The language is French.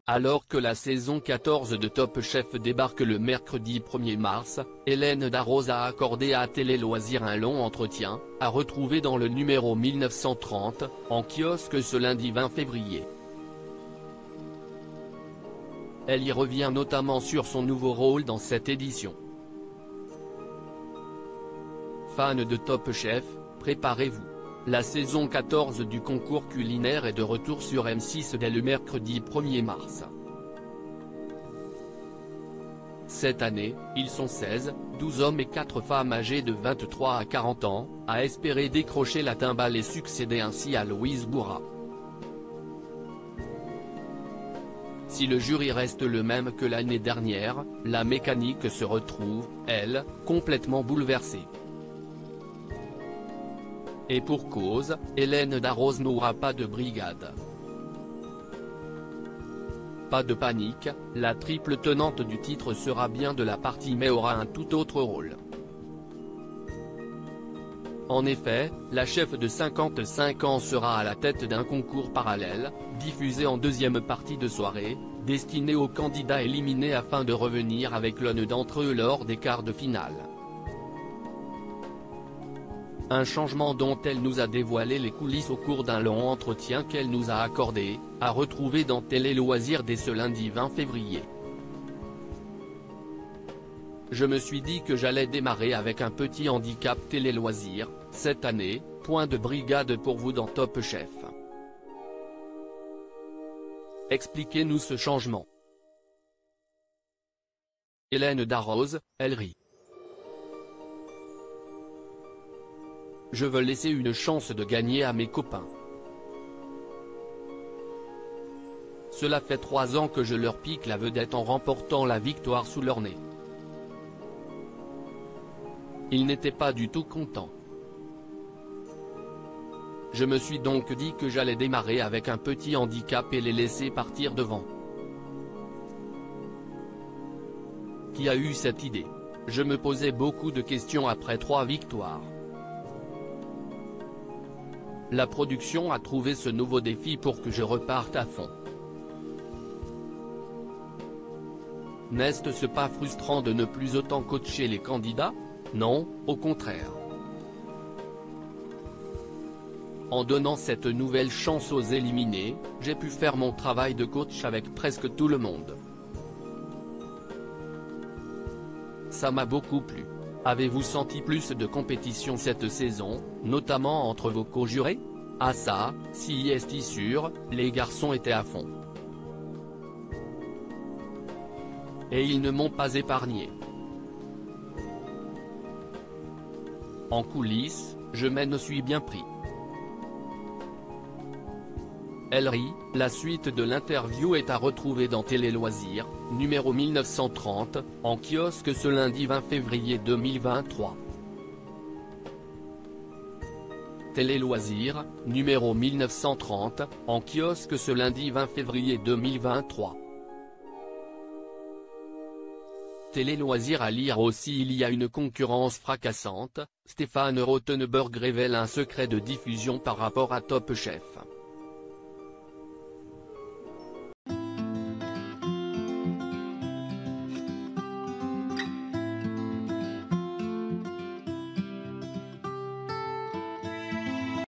Alors que la saison 14 de Top Chef débarque le mercredi 1er mars, Hélène Darroze a accordé à Télé Loisirs un long entretien, à retrouver dans le numéro 1930, en kiosque ce lundi 20 février. Elle y revient notamment sur son nouveau rôle dans cette édition. Fans de Top Chef, préparez-vous. La saison 14 du concours culinaire est de retour sur M6 dès le mercredi 1er mars. Cette année, ils sont 16, 12 hommes et 4 femmes âgées de 23 à 40 ans, à espérer décrocher la timbale et succéder ainsi à Louise Bourrat. Si le jury reste le même que l'année dernière, la mécanique se retrouve, elle, complètement bouleversée. Et pour cause, Hélène Darroze n'aura pas de brigade. Pas de panique, la triple tenante du titre sera bien de la partie mais aura un tout autre rôle. En effet, la chef de 55 ans sera à la tête d'un concours parallèle, diffusé en deuxième partie de soirée, destiné aux candidats éliminés afin de revenir avec l'un d'entre eux lors des quarts de finale. Un changement dont elle nous a dévoilé les coulisses au cours d'un long entretien qu'elle nous a accordé, à retrouver dans Télé Loisirs dès ce lundi 20 février. Je me suis dit que j'allais démarrer avec un petit handicap Télé Loisirs, cette année, point de brigade pour vous dans Top Chef. Expliquez-nous ce changement. Hélène Darroze, elle rit. Je veux laisser une chance de gagner à mes copains. Cela fait 3 ans que je leur pique la vedette en remportant la victoire sous leur nez. Ils n'étaient pas du tout contents. Je me suis donc dit que j'allais démarrer avec un petit handicap et les laisser partir devant. Qui a eu cette idée? Je me posais beaucoup de questions après 3 victoires. La production a trouvé ce nouveau défi pour que je reparte à fond. N'est-ce pas frustrant de ne plus autant coacher les candidats? Non, au contraire. En donnant cette nouvelle chance aux éliminés, j'ai pu faire mon travail de coach avec presque tout le monde. Ça m'a beaucoup plu. Avez-vous senti plus de compétition cette saison, notamment entre vos co-jurés? Ah ça, si est sûr, les garçons étaient à fond. Et ils ne m'ont pas épargné. En coulisses, je m'en suis bien pris. Elle rit, la suite de l'interview est à retrouver dans Télé Loisirs, numéro 1930, en kiosque ce lundi 20 février 2023. Télé Loisirs, numéro 1930, en kiosque ce lundi 20 février 2023. Télé Loisirs à lire aussi. Il y a une concurrence fracassante, Stéphane Rothenberg révèle un secret de diffusion par rapport à Top Chef.